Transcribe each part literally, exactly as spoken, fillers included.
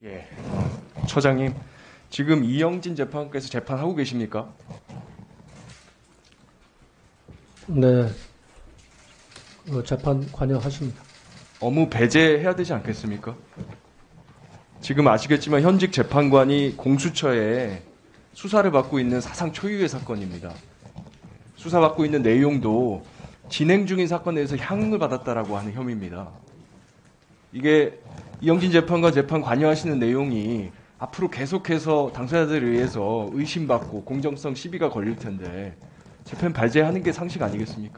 예, 처장님, 지금 이영진 재판관께서 재판하고 계십니까? 네, 그 재판 관여하십니다. 업무 배제해야 되지 않겠습니까? 지금 아시겠지만 현직 재판관이 공수처에 수사를 받고 있는 사상 초유의 사건입니다. 수사받고 있는 내용도 진행 중인 사건에 대해서 향응을 받았다라고 하는 혐의입니다. 이게 이영진 재판관 재판 관여하시는 내용이 앞으로 계속해서 당사자들에 의해서 의심받고 공정성 시비가 걸릴 텐데 재판 발제하는 게 상식 아니겠습니까?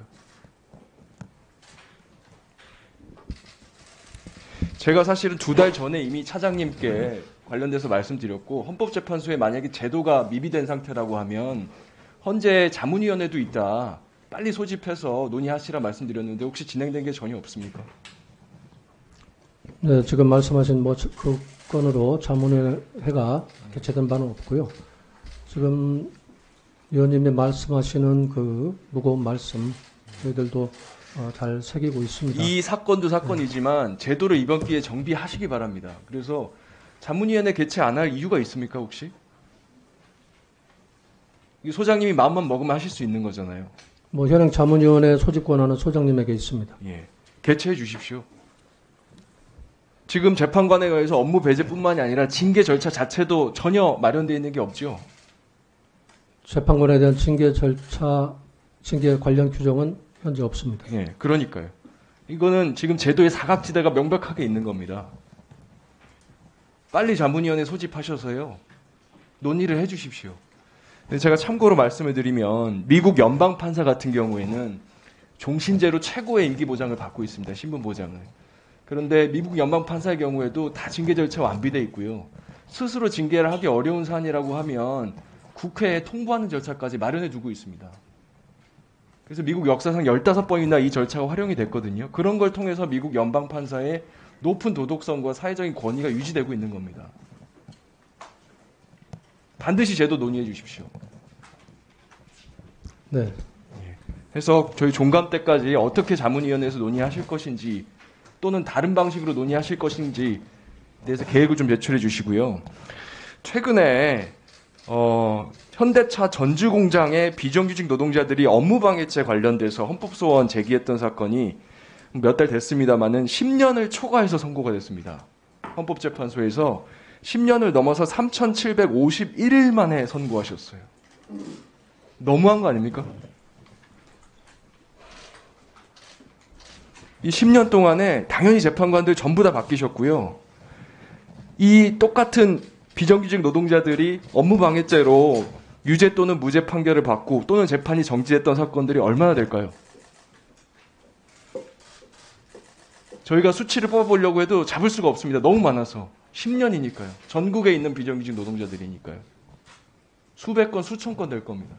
제가 사실은 두 달 전에 이미 차장님께 관련돼서 말씀드렸고, 헌법재판소에 만약에 제도가 미비된 상태라고 하면 헌재 자문위원회도 있다, 빨리 소집해서 논의하시라 말씀드렸는데 혹시 진행된 게 전혀 없습니까? 네, 지금 말씀하신 뭐 그 건으로 자문회가 개최된 바는 없고요. 지금 위원님이 말씀하시는 그 무거운 말씀 저희들도 어, 잘 새기고 있습니다. 이 사건도 사건이지만 제도를 이번 기회에 정비하시기 바랍니다. 그래서 자문위원회 개최 안 할 이유가 있습니까 혹시? 이 소장님이 마음만 먹으면 하실 수 있는 거잖아요. 뭐 현행 자문위원회 소집 권한은 소장님에게 있습니다. 예, 개최해 주십시오. 지금 재판관에 의해서 업무 배제뿐만이 아니라 징계 절차 자체도 전혀 마련되어 있는 게 없죠. 재판관에 대한 징계 절차, 징계 관련 규정은 현재 없습니다. 예, 그러니까요. 이거는 지금 제도의 사각지대가 명백하게 있는 겁니다. 빨리 자문위원회 소집하셔서요, 논의를 해 주십시오. 제가 참고로 말씀을 드리면 미국 연방 판사 같은 경우에는 종신제로 최고의 임기 보장을 받고 있습니다. 신분 보장을. 그런데 미국 연방 판사의 경우에도 다 징계 절차 완비돼 있고요. 스스로 징계를 하기 어려운 사안이라고 하면 국회에 통보하는 절차까지 마련해 두고 있습니다. 그래서 미국 역사상 열다섯 번이나 이 절차가 활용이 됐거든요. 그런 걸 통해서 미국 연방 판사의 높은 도덕성과 사회적인 권위가 유지되고 있는 겁니다. 반드시 제도 논의해 주십시오. 네. 해서 저희 종감 때까지 어떻게 자문위원회에서 논의하실 것인지 또는 다른 방식으로 논의하실 것인지에 대해서 계획을 좀 제출해 주시고요. 최근에 어, 현대차 전주공장의 비정규직 노동자들이 업무방해죄 관련돼서 헌법소원 제기했던 사건이 몇 달 됐습니다마는 십 년을 초과해서 선고가 됐습니다. 헌법재판소에서 십 년을 넘어서 삼천칠백오십일 일 만에 선고하셨어요. 너무한 거 아닙니까? 이 십 년 동안에 당연히 재판관들 전부 다 바뀌셨고요. 이 똑같은 비정규직 노동자들이 업무방해죄로 유죄 또는 무죄 판결을 받고 또는 재판이 정지됐던 사건들이 얼마나 될까요? 저희가 수치를 뽑아보려고 해도 잡을 수가 없습니다. 너무 많아서. 십 년이니까요. 전국에 있는 비정규직 노동자들이니까요. 수백 건, 수천 건 될 겁니다.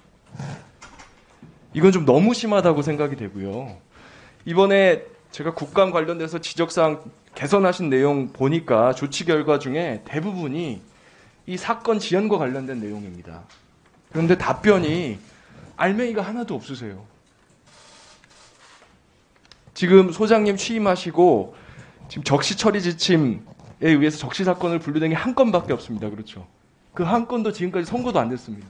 이건 좀 너무 심하다고 생각이 되고요. 이번에 제가 국감 관련돼서 지적사항 개선하신 내용 보니까 조치 결과 중에 대부분이 이 사건 지연과 관련된 내용입니다. 그런데 답변이 알맹이가 하나도 없으세요. 지금 소장님 취임하시고 지금 적시 처리 지침에 의해서 적시 사건을 분류된 게 한 건밖에 없습니다. 그렇죠? 그 한 건도 지금까지 선고도 안 됐습니다.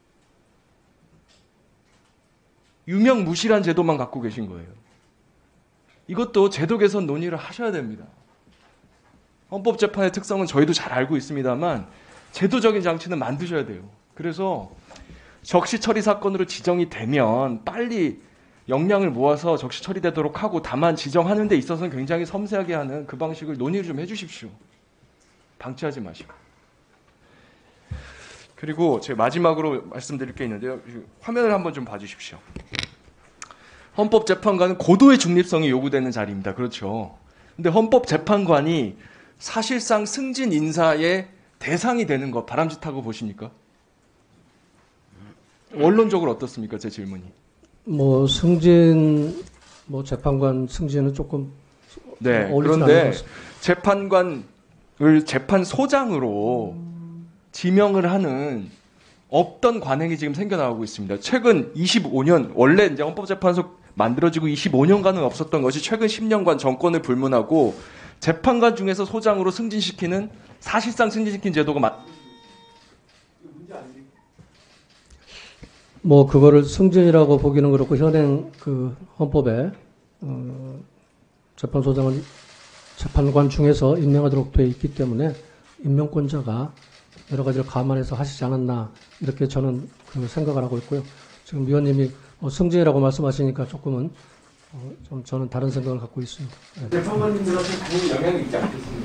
유명무실한 제도만 갖고 계신 거예요. 이것도 제도 개선 논의를 하셔야 됩니다. 헌법재판의 특성은 저희도 잘 알고 있습니다만 제도적인 장치는 만드셔야 돼요. 그래서 적시 처리 사건으로 지정이 되면 빨리 역량을 모아서 적시 처리되도록 하고, 다만 지정하는 데 있어서는 굉장히 섬세하게 하는 그 방식을 논의를 좀 해주십시오. 방치하지 마시고. 그리고 제가 마지막으로 말씀드릴 게 있는데요. 화면을 한번 좀 봐주십시오. 헌법재판관은 고도의 중립성이 요구되는 자리입니다. 그렇죠. 근데 헌법재판관이 사실상 승진 인사의 대상이 되는 것 바람직하고 보십니까? 원론적으로 어떻습니까? 제 질문이. 뭐 승진, 뭐 재판관 승진은 조금 네. 어울리지 않는 그런데 것 같습니다. 재판관을 재판소장으로 지명을 하는 없던 관행이 지금 생겨나오고 있습니다. 최근 이십오 년, 원래 이제 헌법재판소 만들어지고 이십오 년간은 없었던 것이 최근 십 년간 정권을 불문하고 재판관 중에서 소장으로 승진시키는 사실상 승진시킨 제도가 맞. 뭐 그거를 승진이라고 보기는 그렇고 현행 그 헌법에 어, 재판소장을 재판관 중에서 임명하도록 되어 있기 때문에 임명권자가 여러 가지를 감안해서 하시지 않았나 이렇게 저는 그 생각을 하고 있고요. 지금 위원님이 어, 승진이라고 말씀하시니까 조금은 어, 좀 저는 다른 생각을 갖고 있습니다. 네. 재판관님들한테 그 영향이 있지 않겠습니까?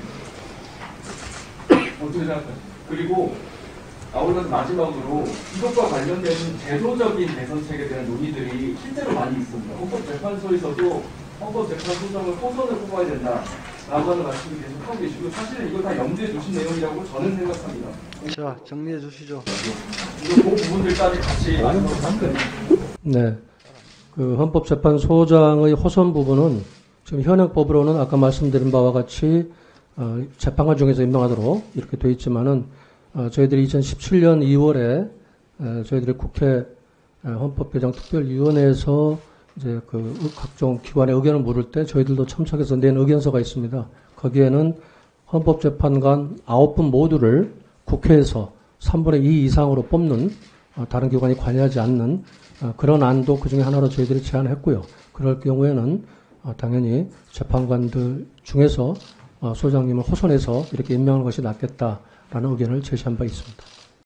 어떻게 생각하세요? 그리고 아울러서 마지막으로 이것과 관련된 제도적인 개선 책에 대한 논의들이 실제로 많이 있습니다. 헌법재판소에서도 헌법재판소장을 호선을 뽑아야 된다라고 하는 말씀을 계속 하고 계시고 사실은 이거 다 염두에 두신 내용이라고 저는 생각합니다. 자, 정리해 주시죠. 그 부분들까지 같이 말씀을 네. 그 헌법재판소장의 호선 부분은 지금 현행 법으로는 아까 말씀드린 바와 같이 어, 재판관 중에서 임명하도록 이렇게 되어 있지만은 어, 저희들이 이천십칠 년 이월에 에, 저희들이 국회 에, 헌법개정특별위원회에서 이제 그 각종 기관의 의견을 물을 때 저희들도 참석해서 낸 의견서가 있습니다. 거기에는 헌법재판관 아홉 분 모두를 국회에서 삼분의 이 이상으로 뽑는 어, 다른 기관이 관여하지 않는 어, 그런 안도 그 중에 하나로 저희들이 제안했고요. 그럴 경우에는 어, 당연히 재판관들 중에서 어, 소장님을 호선해서 이렇게 임명하는 것이 낫겠다라는 의견을 제시한 바 있습니다.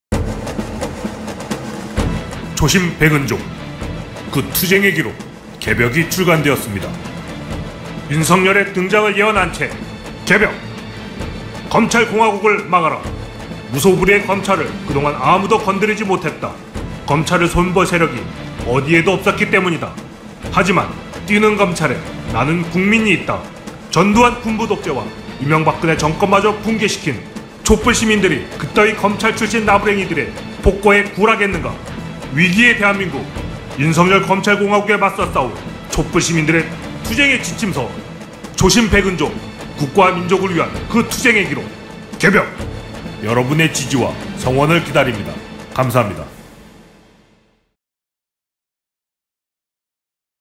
조심 백은종, 그 투쟁의 기록 개벽이 출간되었습니다. 윤석열의 등장을 예언한 채 개벽! 검찰공화국을 막아라! 무소불위의 검찰을 그동안 아무도 건드리지 못했다. 검찰을 손볼 세력이 어디에도 없었기 때문이다. 하지만 뛰는 검찰에 나는 국민이 있다. 전두환 군부 독재와 이명박근혜 정권마저 붕괴시킨 촛불 시민들이 그따위 검찰 출신 나부랭이들의 폭거에 굴하겠는가? 위기의 대한민국, 윤석열 검찰공화국에 맞서 싸울 촛불 시민들의 투쟁의 지침서, 조심 백은종, 국가와 민족을 위한 그 투쟁의 기록 개벽! 여러분의 지지와 성원을 기다립니다. 감사합니다.